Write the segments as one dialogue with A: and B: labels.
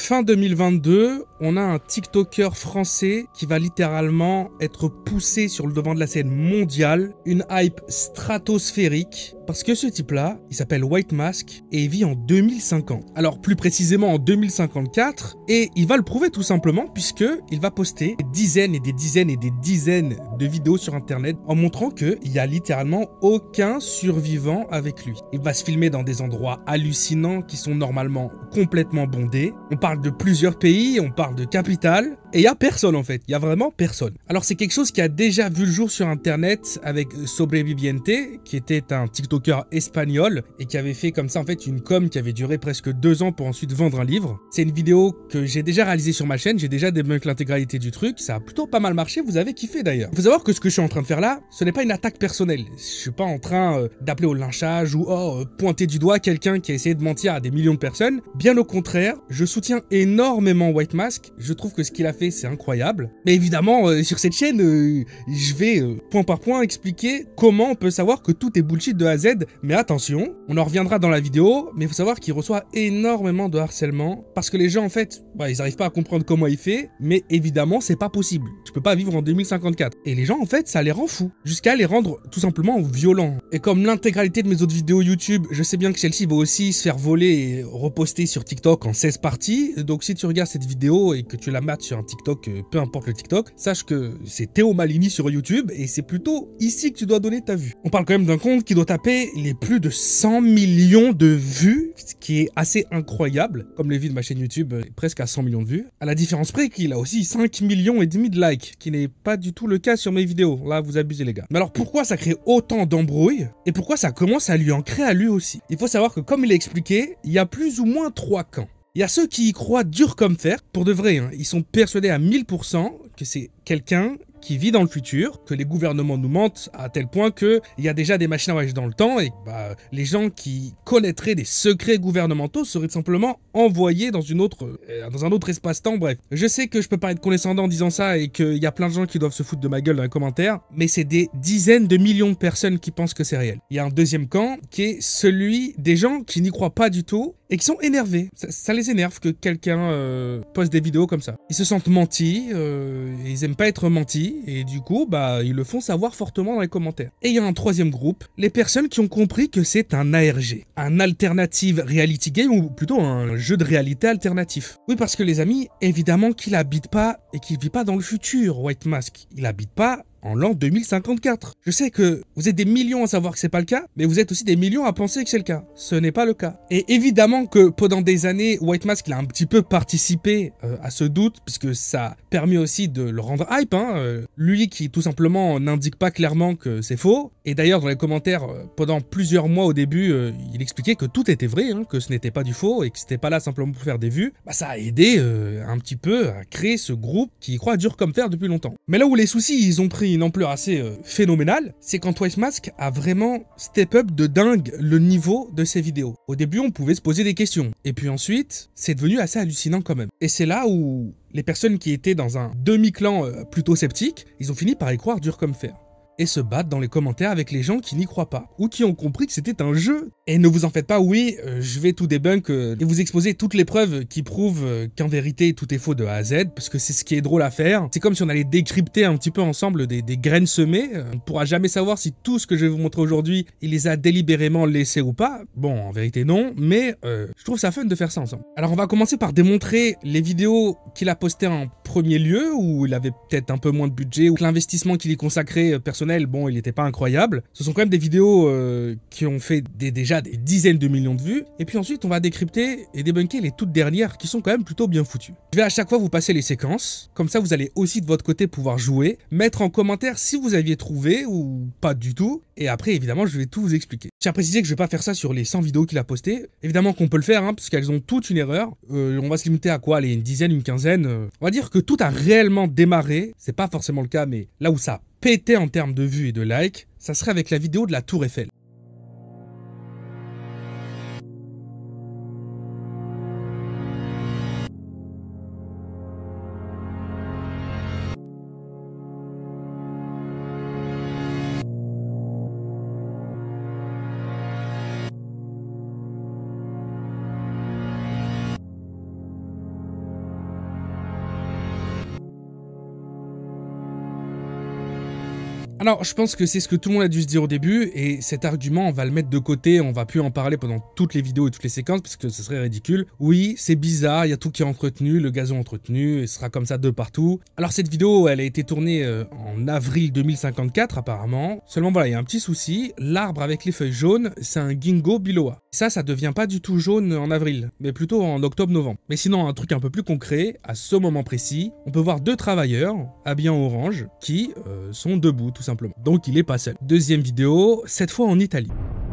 A: Fin 2022, on a un TikToker français qui va littéralement être poussé sur le devant de la scène mondiale, une hype stratosphérique, parce que ce type-là, il s'appelle White Mask et il vit en 2050. Alors plus précisément en 2054, et il va le prouver tout simplement puisque il va poster des dizaines et des dizaines et des dizaines de vidéos sur internet en montrant qu'il y a littéralement aucun survivant avec lui. Il va se filmer dans des endroits hallucinants qui sont normalement complètement bondés. On parle de plusieurs pays, on parle de capitales, et il y a personne en fait, il y a vraiment personne. Alors c'est quelque chose qui a déjà vu le jour sur internet avec Sobreviviente, qui était un TikToker espagnol et qui avait fait comme ça en fait une com qui avait duré presque 2 ans pour ensuite vendre un livre. C'est une vidéo que j'ai déjà réalisée sur ma chaîne, j'ai déjà débunk l'intégralité du truc, ça a plutôt pas mal marché, vous avez kiffé d'ailleurs. Il faut savoir que ce que je suis en train de faire là, ce n'est pas une attaque personnelle. Je suis pas en train d'appeler au lynchage ou pointer du doigt quelqu'un qui a essayé de mentir à des millions de personnes. Bien au contraire, je soutiens énormément White Mask, je trouve que ce qu'il a fait c'est incroyable. Mais évidemment, sur cette chaîne, je vais point par point expliquer comment on peut savoir que tout est bullshit de A à Z. Mais attention, on en reviendra dans la vidéo, mais il faut savoir qu'il reçoit énormément de harcèlement parce que les gens en fait, ils arrivent pas à comprendre comment il fait, mais évidemment c'est pas possible. Tu peux pas vivre en 2054. Et les gens en fait, ça les rend fous, jusqu'à les rendre tout simplement violents. Et comme l'intégralité de mes autres vidéos YouTube, je sais bien que celle-ci va aussi se faire voler et reposter sur TikTok en 16 parties. Donc si tu regardes cette vidéo et que tu la mates sur un TikTok, peu importe le TikTok, sache que c'est Théo Malini sur YouTube et c'est plutôt ici que tu dois donner ta vue. On parle quand même d'un compte qui doit taper les plus de 100 millions de vues, ce qui est assez incroyable, comme les vues de ma chaîne YouTube, presque à 100 millions de vues. À la différence près qu'il a aussi 5 millions et demi de likes, qui n'est pas du tout le cas sur mes vidéos. Là, vous abusez les gars. Mais alors pourquoi ça crée autant d'embrouilles et pourquoi ça commence à lui en créer à lui aussi? Il faut savoir que comme il a expliqué, il y a plus ou moins 3 camps. Il y a ceux qui y croient dur comme fer, pour de vrai, ils sont persuadés à 1000% que c'est quelqu'un qui vit dans le futur, que les gouvernements nous mentent à tel point qu'il y a déjà des machines à voyager dans le temps et les gens qui connaîtraient des secrets gouvernementaux seraient simplement envoyés dans un autre espace-temps, bref. Je sais que je peux pas être condescendant en disant ça et qu'il y a plein de gens qui doivent se foutre de ma gueule dans les commentaires, mais c'est des dizaines de millions de personnes qui pensent que c'est réel. Il y a un deuxième camp qui est celui des gens qui n'y croient pas du tout et qui sont énervés. Ça les énerve que quelqu'un poste des vidéos comme ça. Ils se sentent mentis, ils aiment pas être mentis, et du coup, ils le font savoir fortement dans les commentaires. Et il y a un troisième groupe, les personnes qui ont compris que c'est un ARG, un alternative reality game, ou plutôt un jeu de réalité alternatif. Oui, parce que les amis, évidemment qu'il habite pas et qu'il vit pas dans le futur, White Mask. Il habite pas en l'an 2054. Je sais que vous êtes des millions à savoir que c'est pas le cas, mais vous êtes aussi des millions à penser que c'est le cas. Ce n'est pas le cas. Et évidemment que pendant des années, White Mask il a un petit peu participé à ce doute, puisque ça a permis aussi de le rendre hype. Lui qui tout simplement n'indique pas clairement que c'est faux. Et d'ailleurs dans les commentaires, pendant plusieurs mois au début, il expliquait que tout était vrai, que ce n'était pas du faux et que c'était pas là simplement pour faire des vues. Ça a aidé un petit peu à créer ce groupe qui y croit dur comme fer depuis longtemps. Mais là où les soucis ils ont pris une ampleur assez phénoménale, c'est quand White Mask a vraiment step up de dingue le niveau de ses vidéos. Au début, on pouvait se poser des questions. Et puis ensuite, c'est devenu assez hallucinant quand même. Et c'est là où les personnes qui étaient dans un demi-clan plutôt sceptique, ils ont fini par y croire dur comme fer. Et se battre dans les commentaires avec les gens qui n'y croient pas, ou qui ont compris que c'était un jeu. Et ne vous en faites pas, oui, je vais tout débunk et vous exposer toutes les preuves qui prouvent qu'en vérité tout est faux de A à Z, parce que c'est ce qui est drôle à faire. C'est comme si on allait décrypter un petit peu ensemble des graines semées. On ne pourra jamais savoir si tout ce que je vais vous montrer aujourd'hui, il les a délibérément laissées ou pas. Bon, en vérité non, mais je trouve ça fun de faire ça ensemble. Alors on va commencer par démontrer les vidéos qu'il a postées en premier lieu, où il avait peut-être un peu moins de budget, ou que l'investissement qu'il y consacrait personnellement, il n'était pas incroyable. Ce sont quand même des vidéos qui ont fait déjà des dizaines de millions de vues. Et puis ensuite, on va décrypter et débunker les toutes dernières qui sont quand même plutôt bien foutues. Je vais à chaque fois vous passer les séquences. Comme ça, vous allez aussi de votre côté pouvoir jouer, mettre en commentaire si vous aviez trouvé ou pas du tout. Et après, évidemment, je vais tout vous expliquer. Je tiens à préciser que je vais pas faire ça sur les 100 vidéos qu'il a postées. Évidemment qu'on peut le faire, parce qu'elles ont toutes une erreur. On va se limiter à quoi? Allez, une dizaine, une quinzaine. On va dire que tout a réellement démarré. C'est pas forcément le cas, mais là où ça a pété en termes de vues et de likes, ça serait avec la vidéo de la Tour Eiffel. Alors, je pense que c'est ce que tout le monde a dû se dire au début, et cet argument, on va le mettre de côté, on va plus en parler pendant toutes les vidéos et toutes les séquences, parce que ce serait ridicule. Oui, c'est bizarre, il y a tout qui est entretenu, le gazon entretenu, et ce sera comme ça de partout. Alors cette vidéo, elle a été tournée en avril 2054 apparemment. Seulement voilà, il y a un petit souci, l'arbre avec les feuilles jaunes, c'est un ginkgo biloba. Ça devient pas du tout jaune en avril, mais plutôt en octobre-novembre. Mais sinon, un truc un peu plus concret, à ce moment précis, on peut voir deux travailleurs, habillés en orange, qui sont debout tout simplement. Donc il est pas seul. Deuxième vidéo, cette fois en Italie.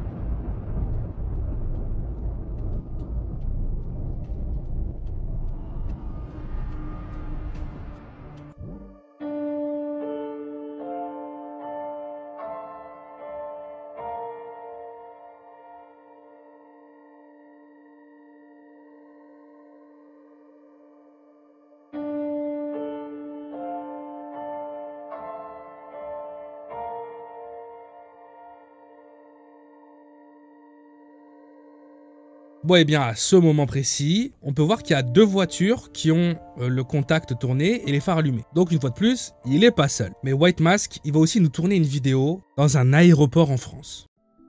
A: Bon, et bien, à ce moment précis, on peut voir qu'il y a deux voitures qui ont le contact tourné et les phares allumés. Donc, une fois de plus, il est pas seul. Mais White Mask, il va aussi nous tourner une vidéo dans un aéroport en France.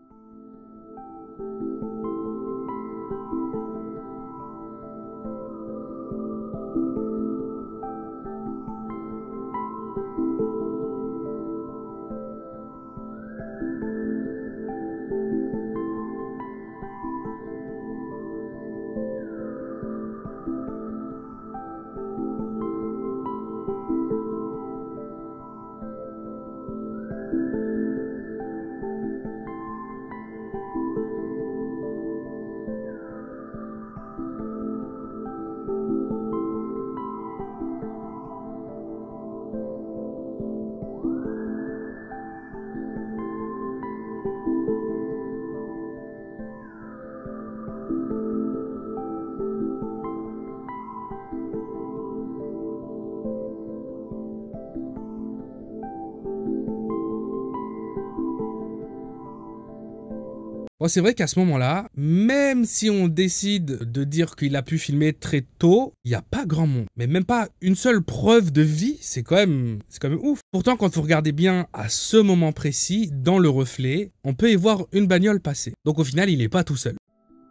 A: Bon, c'est vrai qu'à ce moment-là, même si on décide de dire qu'il a pu filmer très tôt, il n'y a pas grand monde. Mais même pas une seule preuve de vie, c'est quand même ouf. Pourtant, quand vous regardez bien à ce moment précis, dans le reflet, on peut y voir une bagnole passer. Donc au final, il n'est pas tout seul.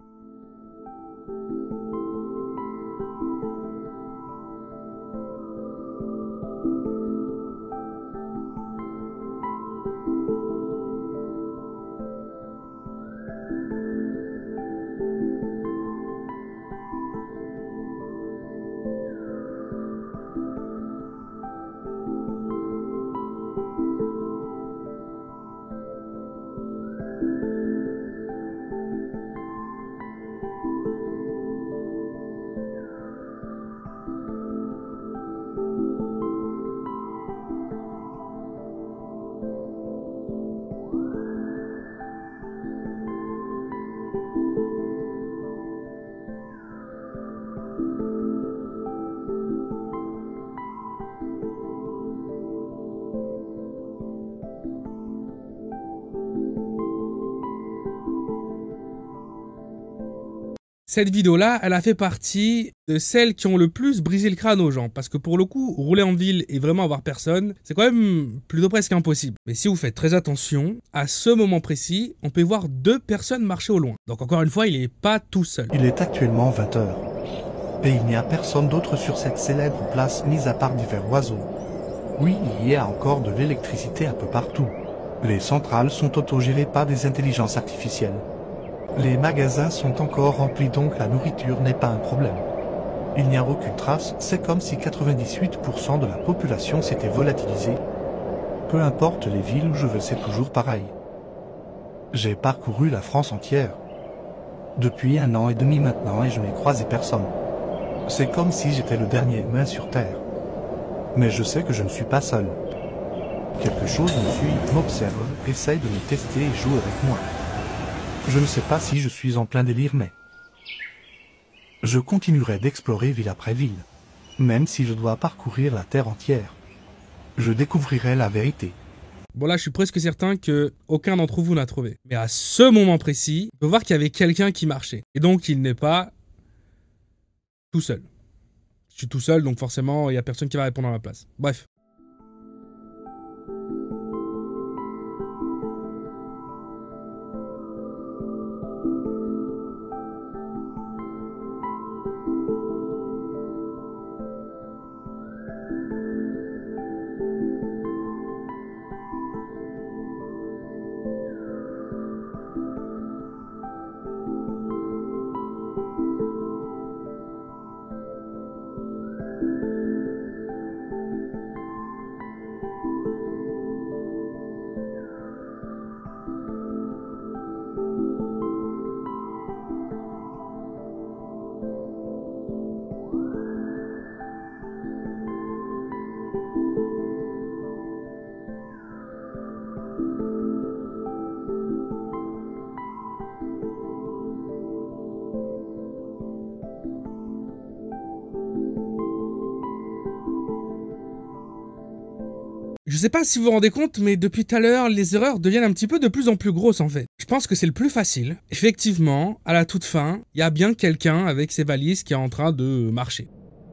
A: Cette vidéo-là, elle a fait partie de celles qui ont le plus brisé le crâne aux gens. Parce que pour le coup, rouler en ville et vraiment avoir personne, c'est quand même plutôt presque impossible. Mais si vous faites très attention, à ce moment précis, on peut voir deux personnes marcher au loin. Donc encore une fois, il n'est pas tout seul.
B: Il est actuellement 20 h. Et il n'y a personne d'autre sur cette célèbre place, mis à part divers oiseaux. Oui, il y a encore de l'électricité un peu partout. Les centrales sont autogérées par des intelligences artificielles. Les magasins sont encore remplis, donc la nourriture n'est pas un problème. Il n'y a aucune trace, c'est comme si 98% de la population s'était volatilisée. Peu importe les villes où je vais, c'est toujours pareil. J'ai parcouru la France entière. Depuis 1 an et demi maintenant et je n'ai croisé personne. C'est comme si j'étais le dernier humain sur Terre. Mais je sais que je ne suis pas seul. Quelque chose me suit, m'observe, essaye de me tester et joue avec moi. Je ne sais pas si je suis en plein délire, mais je continuerai d'explorer ville après ville. Même si je dois parcourir la Terre entière. Je découvrirai la vérité.
A: Bon là, je suis presque certain que aucun d'entre vous n'a trouvé. Mais à ce moment précis, on peut voir qu'il y avait quelqu'un qui marchait. Et donc, il n'est pas tout seul. Je suis tout seul, donc forcément, il n'y a personne qui va répondre à ma place. Bref. Je sais pas si vous vous rendez compte, mais depuis tout à l'heure, les erreurs deviennent un petit peu de plus en plus grosses en fait. Je pense que c'est le plus facile. Effectivement, à la toute fin, il y a bien quelqu'un avec ses valises qui est en train de marcher.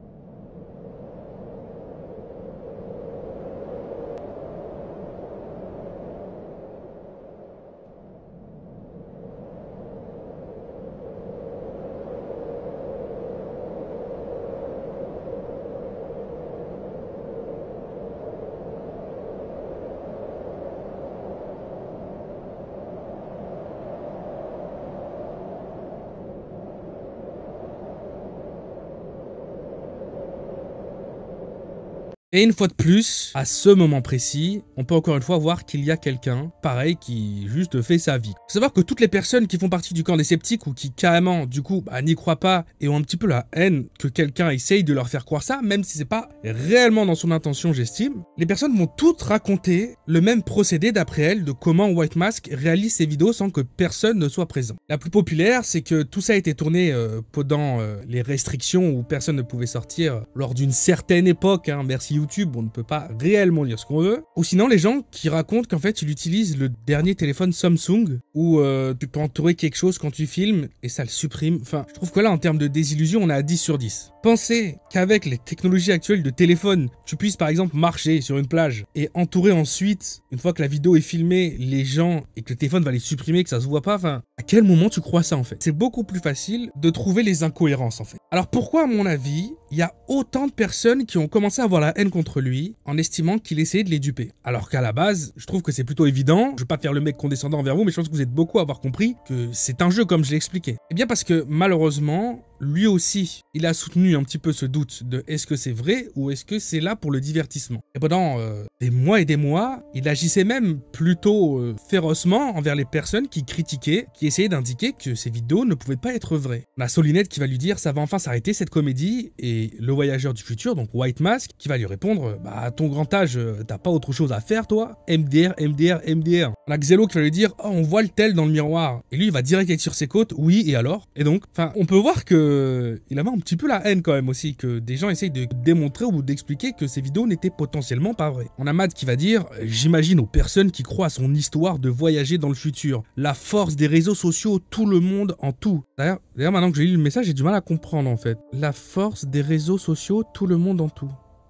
A: Et une fois de plus, à ce moment précis, on peut encore une fois voir qu'il y a quelqu'un, pareil, qui juste fait sa vie. Faut savoir que toutes les personnes qui font partie du camp des sceptiques ou qui carrément, du coup, n'y croient pas et ont un petit peu la haine que quelqu'un essaye de leur faire croire ça, même si c'est pas réellement dans son intention, j'estime, les personnes vont toutes raconter le même procédé d'après elles de comment White Mask réalise ses vidéos sans que personne ne soit présent. La plus populaire, c'est que tout ça a été tourné pendant les restrictions où personne ne pouvait sortir lors d'une certaine époque, hein, merci YouTube, on ne peut pas réellement dire ce qu'on veut. Ou sinon les gens qui racontent qu'en fait il utilise le dernier téléphone Samsung où tu peux entourer quelque chose quand tu filmes et ça le supprime. Enfin, je trouve que là en termes de désillusion on est à 10 sur 10. Pensez qu'avec les technologies actuelles de téléphone, tu puisses par exemple marcher sur une plage et entourer ensuite, une fois que la vidéo est filmée, les gens et que le téléphone va les supprimer, que ça se voit pas. Enfin, à quel moment tu crois ça en fait? C'est beaucoup plus facile de trouver les incohérences en fait. Alors pourquoi à mon avis, il y a autant de personnes qui ont commencé à avoir la haine contre lui en estimant qu'il essayait de les duper? Alors qu'à la base, je trouve que c'est plutôt évident. Je vais pas faire le mec condescendant envers vous, mais je pense que vous êtes beaucoup à avoir compris que c'est un jeu comme je l'ai expliqué. Eh bien parce que malheureusement, lui aussi, il a soutenu un petit peu ce doute de est-ce que c'est vrai ou est-ce que c'est là pour le divertissement. Et pendant des mois et des mois, il agissait même plutôt férocement envers les personnes qui critiquaient, qui essayaient d'indiquer que ces vidéos ne pouvaient pas être vraies. On a Solinette qui va lui dire ça va enfin s'arrêter cette comédie et le voyageur du futur, donc White Mask, qui va lui répondre bah à ton grand âge, t'as pas autre chose à faire toi? MDR, MDR, MDR. On a Xelo qui va lui dire oh on voit le tel dans le miroir et lui il va direct être sur ses côtes, oui et alors? Et donc, enfin on peut voir que il avait un petit peu la haine quand même aussi, que des gens essayent de démontrer ou d'expliquer que ces vidéos n'étaient potentiellement pas vraies. On a Matt qui va dire « J'imagine aux personnes qui croient à son histoire de voyager dans le futur. La force des réseaux sociaux, tout le monde en tout. » D'ailleurs, maintenant que j'ai lu le message, j'ai du mal à comprendre en fait. La force des réseaux sociaux, tout le monde en tout.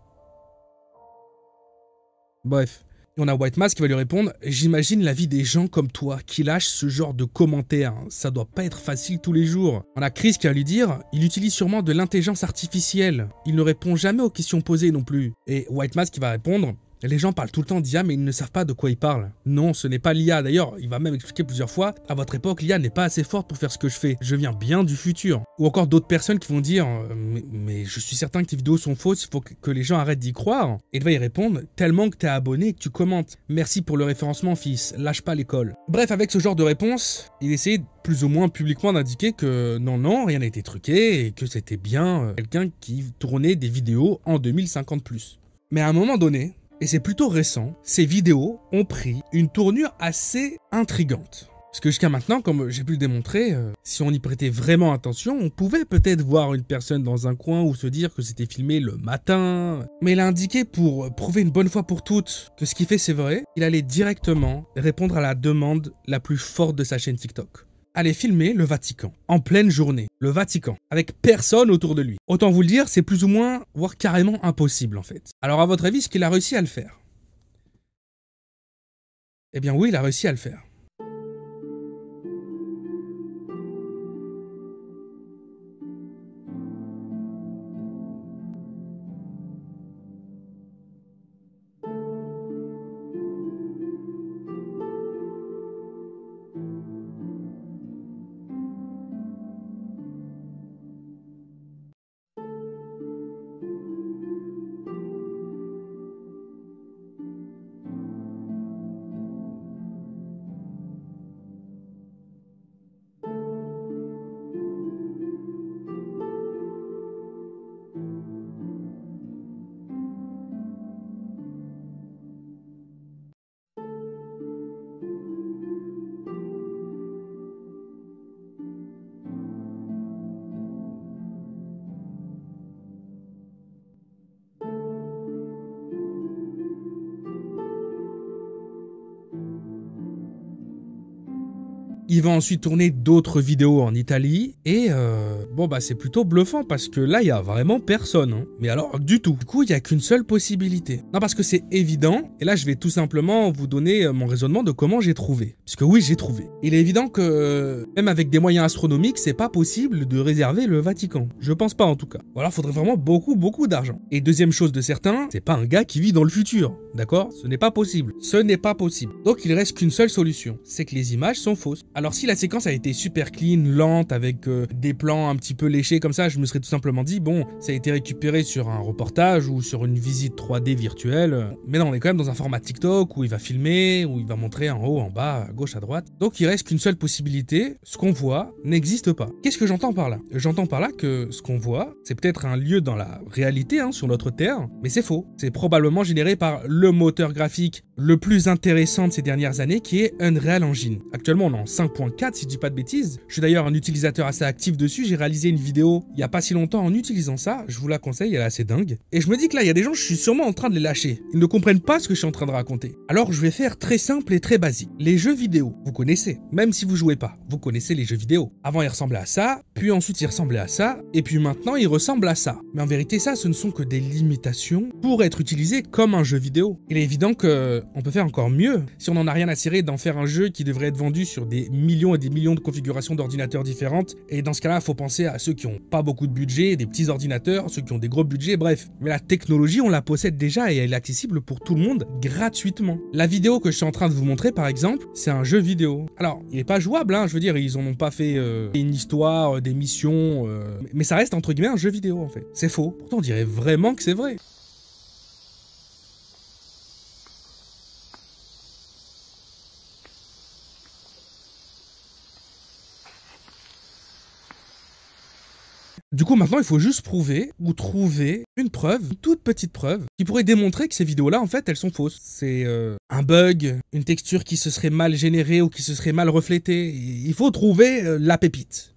A: Bref. Et on a White Mask qui va lui répondre « J'imagine la vie des gens comme toi qui lâchent ce genre de commentaires. Ça doit pas être facile tous les jours. » On a Chris qui va lui dire « Il utilise sûrement de l'intelligence artificielle. Il ne répond jamais aux questions posées non plus. » Et White Mask qui va répondre « Les gens parlent tout le temps d'IA mais ils ne savent pas de quoi ils parlent. Non, ce n'est pas l'IA. D'ailleurs, il va même expliquer plusieurs fois « À votre époque, l'IA n'est pas assez forte pour faire ce que je fais. Je viens bien du futur. » Ou encore d'autres personnes qui vont dire mais je suis certain que tes vidéos sont fausses, il faut que les gens arrêtent d'y croire. » Et il va y répondre « Tellement que t'es abonné et que tu commentes. Merci pour le référencement, fils. Lâche pas l'école. » Bref, avec ce genre de réponse, il essayait plus ou moins publiquement d'indiquer que non, rien n'a été truqué et que c'était bien quelqu'un qui tournait des vidéos en 2050+. Mais à un moment donné, et c'est plutôt récent, ces vidéos ont pris une tournure assez intrigante. Parce que jusqu'à maintenant, comme j'ai pu le démontrer, si on y prêtait vraiment attention, on pouvait peut-être voir une personne dans un coin ou se dire que c'était filmé le matin. Mais il a indiqué pour prouver une bonne fois pour toutes que ce qu'il fait c'est vrai, il allait directement répondre à la demande la plus forte de sa chaîne TikTok. Aller filmer le Vatican, en pleine journée, le Vatican, avec personne autour de lui. Autant vous le dire, c'est plus ou moins, voire carrément impossible en fait. Alors à votre avis, est-ce qu'il a réussi à le faire? Eh bien oui, il a réussi à le faire. Il va ensuite tourner d'autres vidéos en Italie. Et bon bah c'est plutôt bluffant parce que là il y a vraiment personne. Hein. Mais alors du tout. Du coup il n'y a qu'une seule possibilité. Non parce que c'est évident. Et là je vais tout simplement vous donner mon raisonnement de comment j'ai trouvé. Parce que oui j'ai trouvé. Il est évident que même avec des moyens astronomiques c'est pas possible de réserver le Vatican. Je pense pas en tout cas. Ou alors faudrait vraiment beaucoup d'argent. Et deuxième chose de certain, c'est pas un gars qui vit dans le futur. D'accord? Ce n'est pas possible. Ce n'est pas possible. Donc il reste qu'une seule solution. C'est que les images sont fausses. Alors si la séquence a été super clean, lente, avec des plans un petit peu léchés comme ça, je me serais tout simplement dit, bon, ça a été récupéré sur un reportage ou sur une visite 3D virtuelle. Mais non, on est quand même dans un format TikTok où il va filmer, où il va montrer en haut, en bas, à gauche, à droite. Donc il reste qu'une seule possibilité, ce qu'on voit n'existe pas. Qu'est-ce que j'entends par là? J'entends par là que ce qu'on voit, c'est peut-être un lieu dans la réalité, hein, sur notre Terre, mais c'est faux. C'est probablement généré par le moteur graphique le plus intéressant de ces dernières années qui est Unreal Engine. Actuellement, on est en 5.4 si je dis pas de bêtises. Je suis d'ailleurs un utilisateur assez actif dessus. J'ai réalisé une vidéo il y a pas si longtemps en utilisant ça. Je vous la conseille, elle est assez dingue. Et je me dis que là, il y a des gens, je suis sûrement en train de les lâcher. Ils ne comprennent pas ce que je suis en train de raconter. Alors, je vais faire très simple et très basique. Les jeux vidéo, vous connaissez. Même si vous jouez pas, vous connaissez les jeux vidéo. Avant, ils ressemblaient à ça, puis ensuite, ils ressemblaient à ça, et puis maintenant, ils ressemblent à ça. Mais en vérité, ça, ce ne sont que des limitations pour être utilisés comme un jeu vidéo. Il est évident que on peut faire encore mieux. Si on n'en a rien à cirer d'en faire un jeu qui devrait être vendu sur des millions et des millions de configurations d'ordinateurs différentes, et dans ce cas-là, il faut penser à ceux qui n'ont pas beaucoup de budget, des petits ordinateurs, ceux qui ont des gros budgets, bref. Mais la technologie, on la possède déjà et elle est accessible pour tout le monde gratuitement. La vidéo que je suis en train de vous montrer, par exemple, c'est un jeu vidéo. Alors, il n'est pas jouable, hein, je veux dire, ils n'en ont pas fait une histoire, des missions, mais ça reste entre guillemets un jeu vidéo en fait. C'est faux. Pourtant, on dirait vraiment que c'est vrai. Du coup, maintenant, il faut juste prouver ou trouver une preuve, une toute petite preuve, qui pourrait démontrer que ces vidéos-là, en fait, elles sont fausses. C'est un bug, une texture qui se serait mal générée ou qui se serait mal reflétée. Il faut trouver la pépite.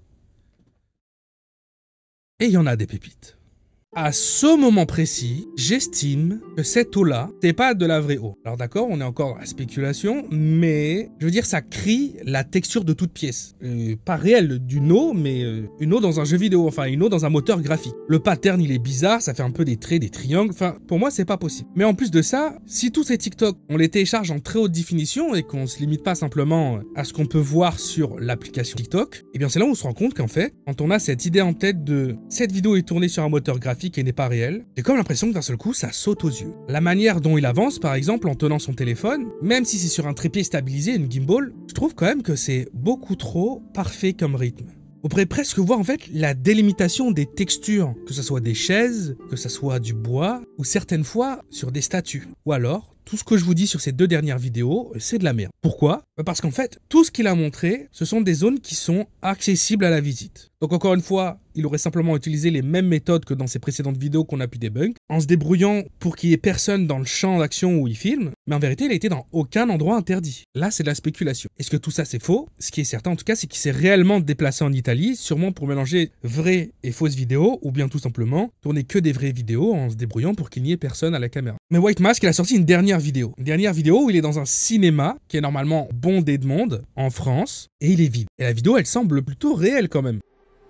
A: Et il y en a des pépites. À ce moment précis, j'estime que cette eau-là, c'est pas de la vraie eau. Alors d'accord, on est encore dans la spéculation, mais je veux dire, ça crie la texture de toute pièce. Pas réelle d'une eau, mais une eau dans un jeu vidéo, enfin une eau dans un moteur graphique. Le pattern, il est bizarre, ça fait un peu des traits, des triangles, enfin pour moi, c'est pas possible. Mais en plus de ça, si tous ces TikTok, on les télécharge en très haute définition et qu'on se limite pas simplement à ce qu'on peut voir sur l'application TikTok, eh bien c'est là où on se rend compte qu'en fait, quand on a cette idée en tête de cette vidéo est tournée sur un moteur graphique et n'est pas réel, j'ai comme l'impression que d'un seul coup ça saute aux yeux. La manière dont il avance par exemple en tenant son téléphone, même si c'est sur un trépied stabilisé, une gimbal, je trouve quand même que c'est beaucoup trop parfait comme rythme. On pourrait presque voir en fait la délimitation des textures, que ce soit des chaises, que ce soit du bois, ou certaines fois sur des statues. Ou alors, tout ce que je vous dis sur ces deux dernières vidéos, c'est de la merde. Pourquoi? Parce qu'en fait, tout ce qu'il a montré, ce sont des zones qui sont accessibles à la visite. Donc encore une fois, il aurait simplement utilisé les mêmes méthodes que dans ses précédentes vidéos qu'on a pu débunk, en se débrouillant pour qu'il y ait personne dans le champ d'action où il filme, mais en vérité, il a été dans aucun endroit interdit. Là, c'est de la spéculation. Est-ce que tout ça, c'est faux? Ce qui est certain, en tout cas, c'est qu'il s'est réellement déplacé en Italie, sûrement pour mélanger vraies et fausses vidéos, ou bien tout simplement tourner que des vraies vidéos en se débrouillant pour qu'il n'y ait personne à la caméra. Mais White Mask, il a sorti une dernière vidéo où il est dans un cinéma qui est normalement bondé de monde en France, et il est vide. Et la vidéo, elle semble plutôt réelle quand même.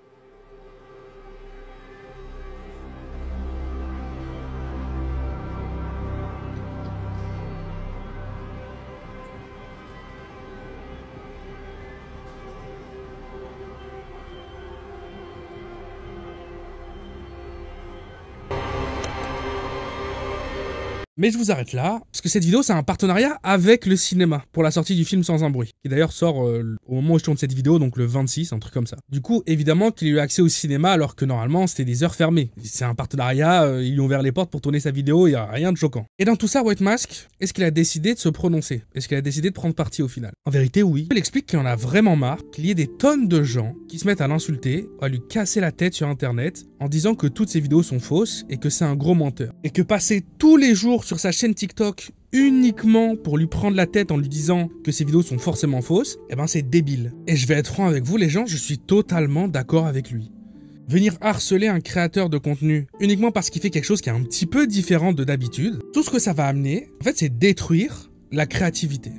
A: Mais je vous arrête là, parce que cette vidéo, c'est un partenariat avec le cinéma pour la sortie du film Sans un bruit, qui d'ailleurs sort au moment où je tourne cette vidéo, donc le 26, un truc comme ça. Du coup, évidemment qu'il a eu accès au cinéma alors que normalement, c'était des heures fermées. C'est un partenariat, ils lui ont ouvert les portes pour tourner sa vidéo, il n'y a rien de choquant. Et dans tout ça, White Mask, est-ce qu'il a décidé de se prononcer? Est-ce qu'il a décidé de prendre parti au final? En vérité, oui. Il explique qu'il en a vraiment marre, qu'il y ait des tonnes de gens qui se mettent à l'insulter, à lui casser la tête sur Internet, en disant que toutes ses vidéos sont fausses et que c'est un gros menteur. Et que passer tous les jours sur sa chaîne TikTok uniquement pour lui prendre la tête en lui disant que ses vidéos sont forcément fausses, eh ben c'est débile. Et je vais être franc avec vous les gens, je suis totalement d'accord avec lui. Venir harceler un créateur de contenu uniquement parce qu'il fait quelque chose qui est un petit peu différent de d'habitude, tout ce que ça va amener, en fait, c'est détruire la créativité.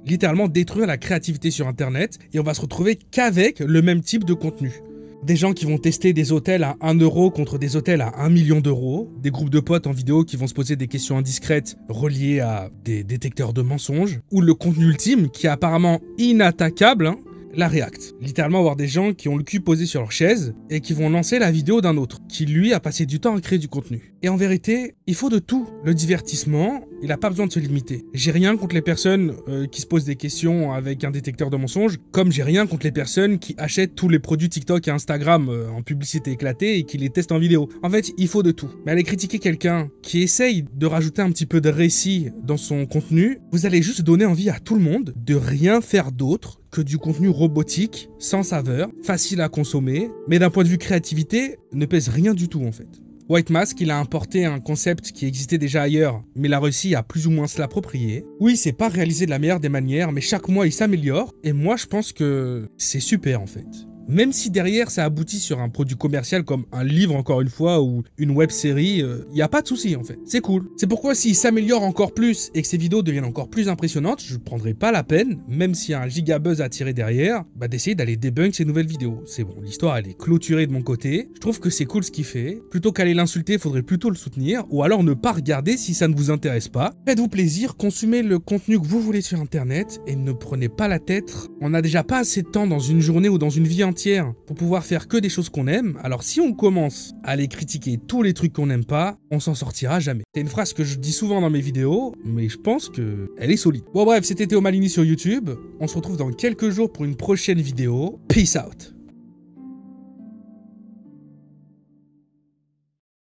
A: littéralement détruire la créativité sur internet et on va se retrouver qu'avec le même type de contenu. Des gens qui vont tester des hôtels à 1 euro contre des hôtels à 1 million d'euros, des groupes de potes en vidéo qui vont se poser des questions indiscrètes reliées à des détecteurs de mensonges, ou le contenu ultime qui est apparemment inattaquable, la React. Littéralement avoir des gens qui ont le cul posé sur leur chaise et qui vont lancer la vidéo d'un autre, qui lui a passé du temps à créer du contenu. Et en vérité, il faut de tout. Le divertissement, il n'a pas besoin de se limiter. J'ai rien contre les personnes qui se posent des questions avec un détecteur de mensonges, comme j'ai rien contre les personnes qui achètent tous les produits TikTok et Instagram en publicité éclatée et qui les testent en vidéo. En fait, il faut de tout. Mais aller critiquer quelqu'un qui essaye de rajouter un petit peu de récit dans son contenu, vous allez juste donner envie à tout le monde de rien faire d'autre que du contenu robotique, sans saveur, facile à consommer, mais d'un point de vue créativité, ne pèse rien du tout en fait. White Mask, il a importé un concept qui existait déjà ailleurs, mais il a réussi à plus ou moins se l'approprier. Oui, c'est pas réalisé de la meilleure des manières, mais chaque mois il s'améliore, et moi je pense que c'est super en fait. Même si derrière ça aboutit sur un produit commercial comme un livre encore une fois ou une web série, y a pas de souci en fait. C'est cool. C'est pourquoi s'il s'améliore encore plus et que ses vidéos deviennent encore plus impressionnantes, je prendrai pas la peine, même s'il y a un giga buzz à tirer derrière, d'essayer d'aller debunk ses nouvelles vidéos. C'est bon, l'histoire elle est clôturée de mon côté. Je trouve que c'est cool ce qu'il fait. Plutôt qu'aller l'insulter, faudrait plutôt le soutenir ou alors ne pas regarder si ça ne vous intéresse pas. Faites-vous plaisir, consumez le contenu que vous voulez sur internet et ne prenez pas la tête. On n'a déjà pas assez de temps dans une journée ou dans une vie entière pour pouvoir faire que des choses qu'on aime, alors si on commence à aller critiquer tous les trucs qu'on n'aime pas, on s'en sortira jamais. C'est une phrase que je dis souvent dans mes vidéos, mais je pense que elle est solide. Bon bref, c'était Théo Malini sur YouTube, on se retrouve dans quelques jours pour une prochaine vidéo. Peace out.